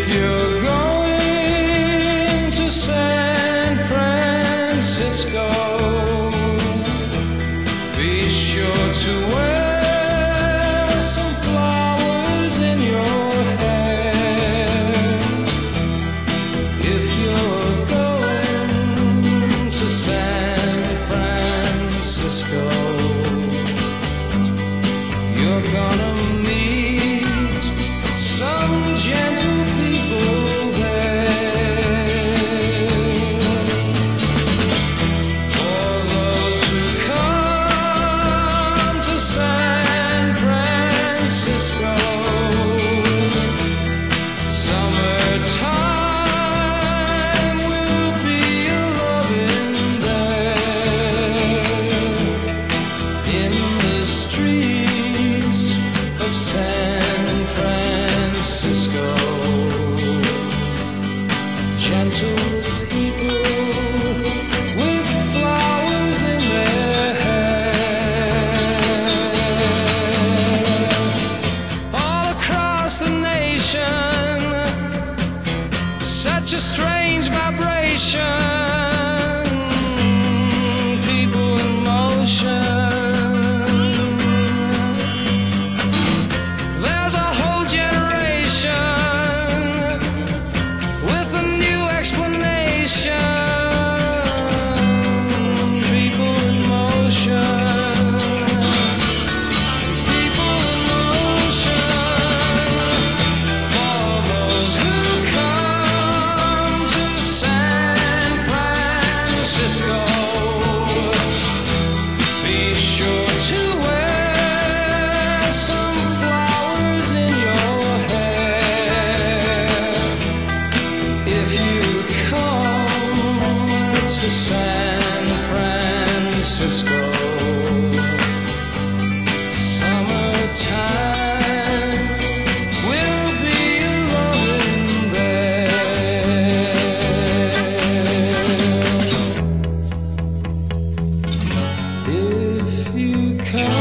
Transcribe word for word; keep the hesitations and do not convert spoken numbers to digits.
you're going to San Francisco, be sure to wear some flowers in your hair. If you're going to San Francisco, you're gonna meet some gentle people there. For those who come to San Francisco, summertime will be a-loving there. In the streets of San Francisco, gentle people with flowers in their hair. All across the nation, such a strange vibration, people in motion. There's a whole generation with a new explanation. People in motion. People in motion. For those who come to San Francisco, be sure to wear some flowers in your hair. If you come to San Francisco, summertime will be a-loving there. If you come